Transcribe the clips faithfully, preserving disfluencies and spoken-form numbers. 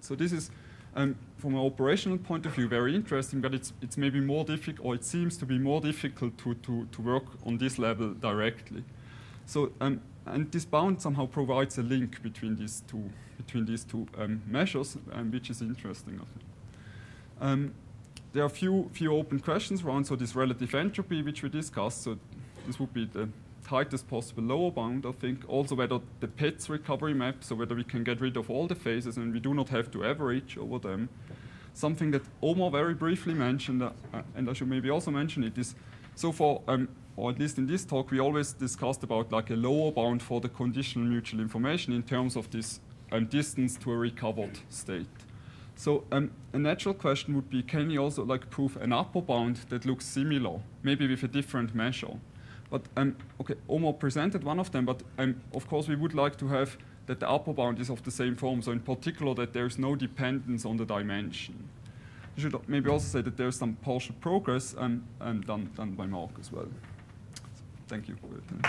So this is, um, from an operational point of view, very interesting, but it's, it's maybe more difficult, or it seems to be more difficult to, to, to work on this level directly. So, um, and this bound somehow provides a link between these two, between these two um, measures, um, which is interesting, I think. Um, there are a few, few open questions around, so this relative entropy, which we discussed, so this would be the tightest possible lower bound, I think. Also whether the P E T S recovery map, so whether we can get rid of all the phases and we do not have to average over them. Something that Omar very briefly mentioned, uh, and I should maybe also mention it, is so far, um, or at least in this talk, we always discussed about like a lower bound for the conditional mutual information in terms of this um, distance to a recovered state. So um, a natural question would be, can you also like prove an upper bound that looks similar, maybe with a different measure? But um, okay, Omar presented one of them, but um, of course we would like to have that the upper bound is of the same form, so in particular that there is no dependence on the dimension. You should maybe also say that there is some partial progress um, um, done, done by Mark as well. So, thank you for it.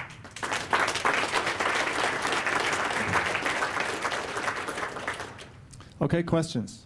Okay, questions?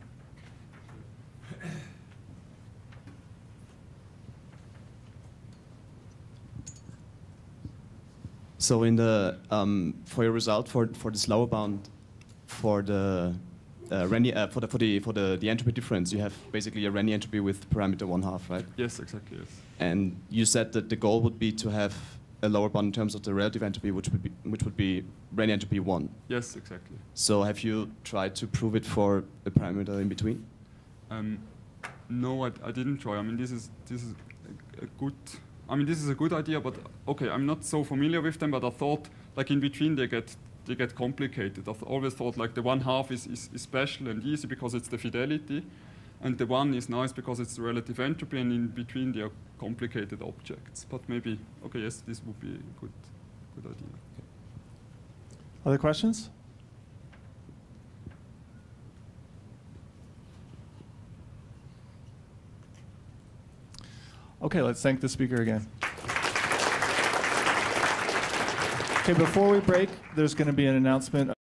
So in the um, for your result for for this lower bound for the uh, Renyi, uh, for the for the for the the entropy difference, you have basically a Renyi entropy with parameter one half, right? Yes, exactly. Yes. And you said that the goal would be to have a lower bound in terms of the relative entropy, which would be which would be Renyi entropy one. Yes, exactly. So have you tried to prove it for a parameter in between? Um, no, I, I didn't try. I mean, this is this is a, a good. I mean, this is a good idea, but okay, I'm not so familiar with them. But I thought, like in between, they get they get complicated. I've always thought like the one half is, is is special and easy because it's the fidelity, and the one is nice because it's the relative entropy, and in between they are complicated objects. But maybe okay, yes, this would be a good good idea. Okay. Other questions? Okay, let's thank the speaker again. Okay, before we break, there's going to be an announcement.